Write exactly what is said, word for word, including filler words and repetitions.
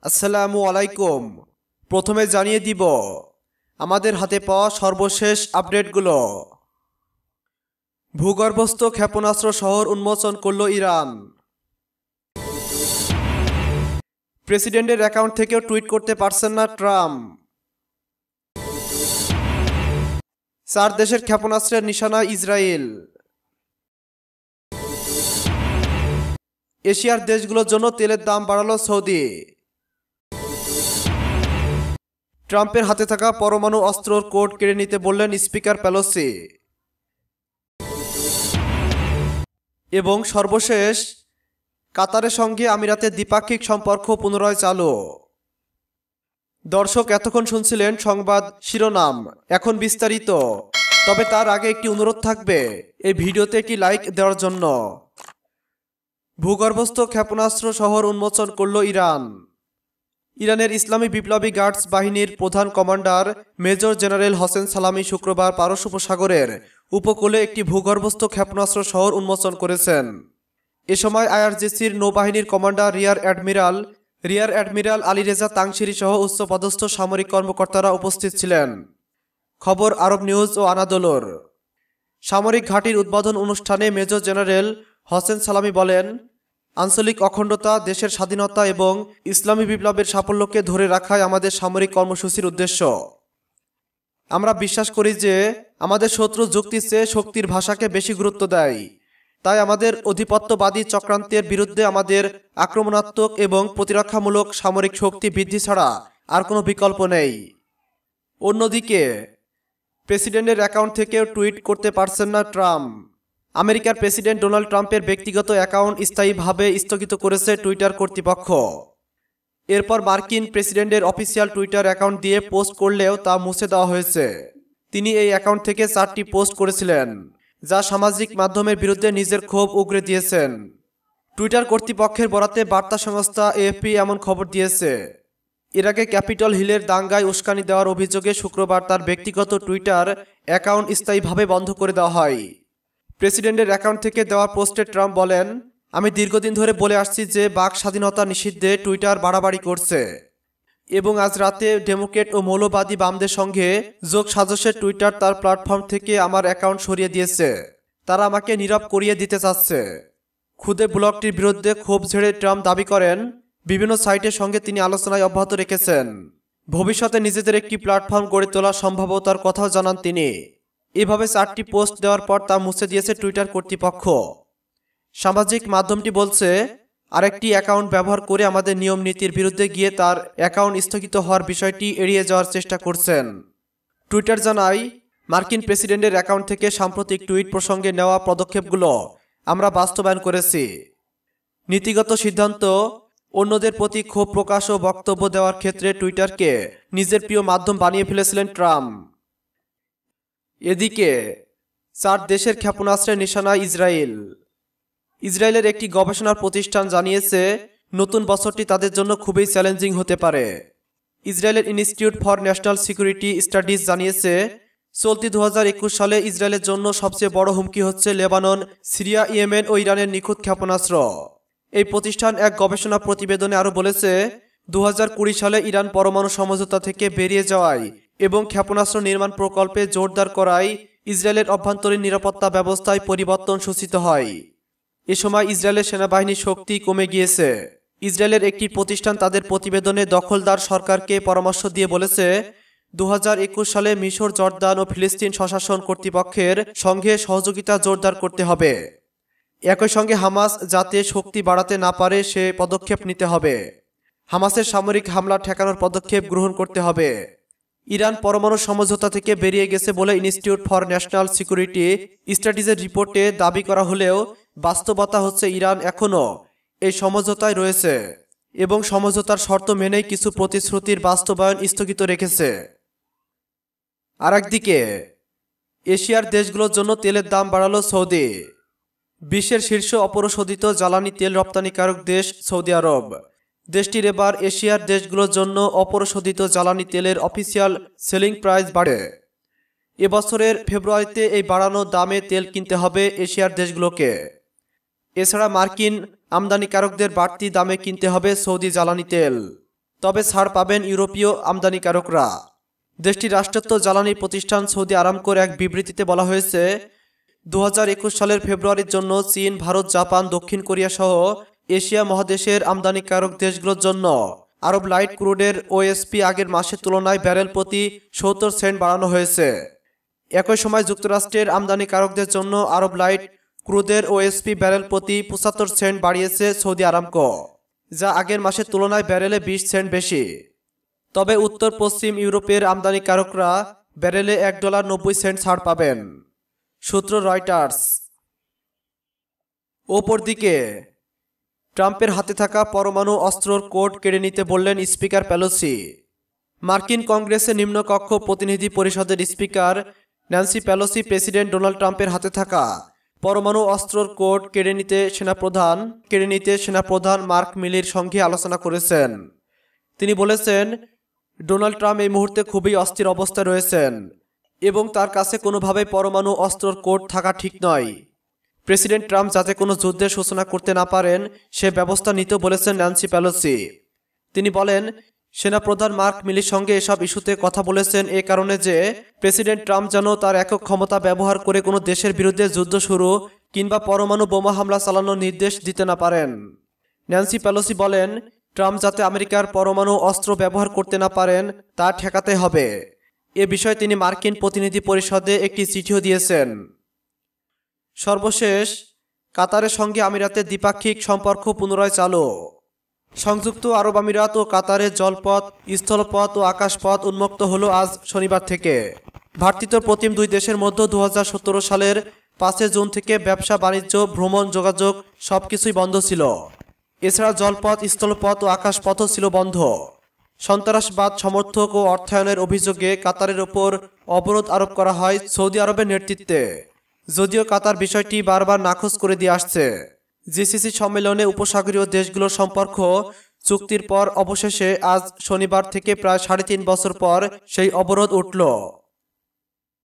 আসসালামু আলাইকুম। প্রথমে জানিয়ে দিব আমাদের হাতে পাওয়া সর্বশেষ আপডেটগুলো। ভূগর্ভস্থ ক্ষেপণাস্ত্র শহর উন্মোচন করল ইরান। প্রেসিডেন্টের অ্যাকাউন্ট থেকেও টুইট করতে পারছেন না ট্রাম্প। চার দেশের ক্ষেপণাস্ত্রের নিশানা ইসরায়েল। এশিয়ার দেশগুলোর জন্য তেলের দাম বাড়ালো সৌদি। ট্রাম্পের হাতে থাকা পরমাণু অস্ত্রর কোড কেড়ে নিতে বললেন স্পিকার পেলোসি। এবং সর্বশেষ কাতারের সঙ্গে আমিরাতের দ্বিপাক্ষিক সম্পর্ক পুনরায় চালু। দর্শক, এতক্ষণ শুনছিলেন সংবাদ শিরোনাম, এখন বিস্তারিত। তবে তার আগে একটি অনুরোধ থাকবে, এই ভিডিওতে একটি লাইক দেওয়ার জন্য। ভূগর্ভস্থ ক্ষেপণাস্ত্র শহর উন্মোচন করল ইরান। ইরানের ইসলামী বিপ্লবী গার্ডস বাহিনীর প্রধান কমান্ডার মেজর জেনারেল হোসেন সালামি শুক্রবার পারস্য উপসাগরের উপকূলে একটি ভূগর্ভস্থ ক্ষেপণাস্ত্র শহর উন্মোচন করেছেন। এ সময় আইআরজিসির নৌবাহিনীর commander rear admiral rear admiral Ali Reza Tangsiri সহ উচ্চপদস্থ সামরিক কর্মকর্তারা উপস্থিত ছিলেন। খবর আরব নিউজ ও আনাদোলর। সামরিক ঘাঁটির উদ্বোধন অনুষ্ঠানে মেজর জেনারেল হোসেন সালামি বলেন, আঞ্চলিক অখণ্ডতা, দেশের স্বাধীনতা এবং ইসলামী বিপ্লবের সাফল্যকে ধরে রাখাই আমাদের সামরিক কর্মসূচির উদ্দেশ্য। আমরা বিশ্বাস করি যে আমাদের শত্রু যুক্তির চেয়ে শক্তির ভাষাকে বেশি গুরুত্ব দেয়। তাই আমাদের অধিপত্যবাদী চক্রান্তের বিরুদ্ধে আমাদের আক্রমণাত্মক এবং প্রতিরক্ষামূলক সামরিক শক্তি বৃদ্ধি ছাড়া আর কোনো বিকল্প নেই। অন্যদিকে প্রেসিডেন্টের অ্যাকাউন্ট থেকেও টুইট করতে পারছেন না ট্রাম্প। আমেরিকার প্রেসিডেন্ট ডোনাল্ড ট্রাম্পের ব্যক্তিগত অ্যাকাউন্ট স্থায়ীভাবে স্থগিত করেছে টুইটার কর্তৃপক্ষ। এরপর মার্কিন প্রেসিডেন্টের অফিসিয়াল টুইটার অ্যাকাউন্ট দিয়ে পোস্ট করলেও তা মুছে দেওয়া হয়েছে। তিনি এই অ্যাকাউন্ট থেকে চারটি পোস্ট করেছিলেন, যা সামাজিক মাধ্যমের বিরুদ্ধে নিজের ক্ষোভ উগরে দিয়েছেন। টুইটার কর্তৃপক্ষের বরাতে বার্তা সংস্থা এএফপি এমন খবর দিয়েছে। এর আগে ক্যাপিটল হিলের দাঙ্গায় উস্কানি দেওয়ার অভিযোগে শুক্রবার তার ব্যক্তিগত টুইটার অ্যাকাউন্ট স্থায়ীভাবে বন্ধ করে দেওয়া হয়। প্রেসিডেন্টের অ্যাকাউন্ট থেকে দেওয়া পোস্টে ট্রাম্প বলেন, আমি দীর্ঘদিন ধরে বলে আসছি যে বাক স্বাধীনতা নিষিদ্ধে টুইটার বাড়াবাড়ি করছে এবং আজ রাতে ডেমোক্রেট ও মৌলবাদী বামদের সঙ্গে যোগ সাজসে টুইটার তার প্ল্যাটফর্ম থেকে আমার অ্যাকাউন্ট সরিয়ে দিয়েছে। তারা আমাকে নীরব করিয়ে দিতে চাচ্ছে। খুদে ব্লগটির বিরুদ্ধে ক্ষোভ ঝেড়ে ট্রাম্প দাবি করেন, বিভিন্ন সাইটের সঙ্গে তিনি আলোচনায় অব্যাহত রেখেছেন। ভবিষ্যতে নিজেদের একটি প্ল্যাটফর্ম গড়ে তোলার সম্ভাবনার কথাও জানান তিনি। এভাবে চারটি পোস্ট দেওয়ার পর তা মুছে দিয়েছে টুইটার কর্তৃপক্ষ। সামাজিক মাধ্যমটি বলছে, আরেকটি অ্যাকাউন্ট ব্যবহার করে আমাদের নিয়ম নীতির বিরুদ্ধে গিয়ে তার অ্যাকাউন্ট স্থগিত হওয়ার বিষয়টি এড়িয়ে যাওয়ার চেষ্টা করছেন। টুইটার জানায়, মার্কিন প্রেসিডেন্টের অ্যাকাউন্ট থেকে সাম্প্রতিক টুইট প্রসঙ্গে নেওয়া পদক্ষেপগুলো আমরা বাস্তবায়ন করেছি। নীতিগত সিদ্ধান্ত, অন্যদের প্রতি ক্ষোভ প্রকাশ ও বক্তব্য দেওয়ার ক্ষেত্রে টুইটারকে নিজের প্রিয় মাধ্যম বানিয়ে ফেলেছিলেন ট্রাম্প। এদিকে চার দেশের ক্ষেপণাস্ত্রের নিশানা ইসরায়েল। ইসরায়েলের একটি গবেষণা প্রতিষ্ঠান জানিয়েছে, নতুন বছরটি তাদের জন্য খুবই চ্যালেঞ্জিং হতে পারে। ইসরায়েলের institute for national security studies জানিয়েছে, চলতি দু হাজার একুশ সালে ইসরায়েলের জন্য সবচেয়ে বড় হুমকি হচ্ছে লেবানন, সিরিয়া, ইয়েমেন ও ইরানের নিখুঁত ক্ষেপণাস্ত্র। এই প্রতিষ্ঠান এক গবেষণা প্রতিবেদনে আরও বলেছে, দু হাজার কুড়ি সালে ইরান পরমাণু সমঝোতা থেকে বেরিয়ে যাওয়ায় এবং ক্ষেপণাস্ত্র নির্মাণ প্রকল্পে জোরদার করায় ইসরায়েলের অভ্যন্তরীণ নিরাপত্তা ব্যবস্থায় পরিবর্তন সূচিত হয়। এ সময় ইসরায়েলের সেনাবাহিনীর শক্তি কমে গিয়েছে। ইসরায়েলের একটি প্রতিষ্ঠান তাদের প্রতিবেদনে দখলদার সরকারকে পরামর্শ দিয়ে বলেছে, দু হাজার একুশ সালে মিশর, জর্দান ও ফিলিস্তিন স্বশাসন কর্তৃপক্ষের সঙ্গে সহযোগিতা জোরদার করতে হবে। একই সঙ্গে হামাস যাতে শক্তি বাড়াতে না পারে সে পদক্ষেপ নিতে হবে। হামাসের সামরিক হামলা ঠেকানোর পদক্ষেপ গ্রহণ করতে হবে। ইরান পরমাণু সমঝোতা থেকে বেরিয়ে গেছে বলে ইনস্টিটিউট ফর ন্যাশনাল সিকিউরিটি স্টাডিজের রিপোর্টে দাবি করা হলেও বাস্তবতা হচ্ছে ইরান এখনও এই সমঝোতায় রয়েছে এবং সমঝোতার শর্ত মেনেই কিছু প্রতিশ্রুতির বাস্তবায়ন স্থগিত রেখেছে। আর একদিকে এশিয়ার দেশগুলোর জন্য তেলের দাম বাড়ালো সৌদি। বিশ্বের শীর্ষ অপরিশোধিত জ্বালানি তেল রপ্তানিকারক দেশ সৌদি আরব। দেশটির এবার এশিয়ার দেশগুলোর জন্য অপরিশোধিত জ্বালানি তেলের অফিসিয়াল সেলিং প্রাইস বাড়ে। এবছরের ফেব্রুয়ারিতে এই বাড়ানো দামে তেল কিনতে হবে এশিয়ার দেশগুলোকে। এছাড়া মার্কিন আমদানিকারকদের বাড়তি দামে কিনতে হবে সৌদি জ্বালানি তেল। তবে ছাড় পাবেন ইউরোপীয় আমদানিকারকরা। দেশটির রাষ্ট্রায়ত্ত জ্বালানি প্রতিষ্ঠান সৌদি আরামকোর এক বিবৃতিতে বলা হয়েছে, দু হাজার একুশ সালের ফেব্রুয়ারির জন্য চীন, ভারত, জাপান, দক্ষিণ কোরিয়া সহ এশিয়া মহাদেশের আমদানিকারক দেশগুলোর জন্য আরব লাইট ক্রুডের ওএসপি আগের মাসের তুলনায় ব্যারেল প্রতি সত্তর সেন্ট বাড়ানো হয়েছে। একই সময় যুক্তরাষ্ট্রের আমদানিকারকদের জন্য আরব লাইট ক্রুডের ওএসপি ব্যারেল প্রতি পঁচাত্তর সেন্ট বাড়িয়েছে সৌদি আরামকো, যা আগের মাসের তুলনায় ব্যারেলে বিশ সেন্ট বেশি। তবে উত্তর পশ্চিম ইউরোপের আমদানিকারকরা ব্যারেলে এক ডলার নব্বই সেন্ট ছাড় পাবেন। সূত্র রয়টার্স। অপরদিকে ট্রাম্পের হাতে থাকা পরমাণু অস্ত্রর কোড কেড়ে নিতে বললেন স্পিকার পেলোসি। মার্কিন কংগ্রেসের নিম্নকক্ষ প্রতিনিধি পরিষদের speaker Nancy Pelosi president Donald ট্রাম্পের হাতে থাকা পরমাণু অস্ত্রর কোড কেড়ে নিতে সেনাপ্রধান কেড়ে নিতে সেনাপ্রধান মার্ক মিলির সঙ্গে আলোচনা করেছেন। তিনি বলেছেন, ডোনাল্ড ট্রাম্প এই মুহূর্তে খুবই অস্থির অবস্থায় রয়েছেন এবং তার কাছে কোনোভাবেই পরমাণু অস্ত্রর কোড থাকা ঠিক নয়। প্রেসিডেন্ট ট্রাম্প যাতে কোনো যুদ্ধের সূচনা করতে না পারেন সে ব্যবস্থা নিতে বলেছেন ন্যান্সি পেলোসি। তিনি বলেন, সেনাপ্রধান মার্ক মিলির সঙ্গে এসব ইস্যুতে কথা বলেছেন এ কারণে যে প্রেসিডেন্ট ট্রাম্প যেন তার একক ক্ষমতা ব্যবহার করে কোনো দেশের বিরুদ্ধে যুদ্ধ শুরু কিংবা পরমাণু বোমা হামলা চালানোর নির্দেশ দিতে না পারেন। ন্যান্সি পেলোসি বলেন, ট্রাম্প যাতে আমেরিকার পরমাণু অস্ত্র ব্যবহার করতে না পারেন তা ঠেকাতে হবে। এ বিষয়ে তিনি মার্কিন প্রতিনিধি পরিষদে একটি চিঠিও দিয়েছেন। সর্বশেষ, কাতারের সঙ্গে আমিরাতের দ্বিপাক্ষিক সম্পর্ক পুনরায় চালু। সংযুক্ত আরব আমিরাত ও কাতারের জলপথ, স্থলপথ ও আকাশপথ উন্মুক্ত হলো আজ শনিবার থেকে। ভ্রাতৃত্ব প্রতিম দুই দেশের মধ্যে দু হাজার সতেরো সালের পাঁচই জুন থেকে ব্যবসা, বাণিজ্য, ভ্রমণ, যোগাযোগ সবকিছুই বন্ধ ছিল। এছাড়া জলপথ, স্থলপথ ও আকাশপথও ছিল বন্ধ। সন্ত্রাসবাদ সমর্থক ও অর্থায়নের অভিযোগে কাতারের ওপর অবরোধ আরোপ করা হয় সৌদি আরবের নেতৃত্বে, যদিও কাতার বিষয়টি বারবার নাকচ করে দিয়ে আসছে। জিসিসি সম্মেলনে উপসাগরীয় দেশগুলোর সম্পর্ক চুক্তির পর অবশেষে আজ শনিবার থেকে প্রায় সাড়ে তিন বছর পর সেই অবরোধ উঠল।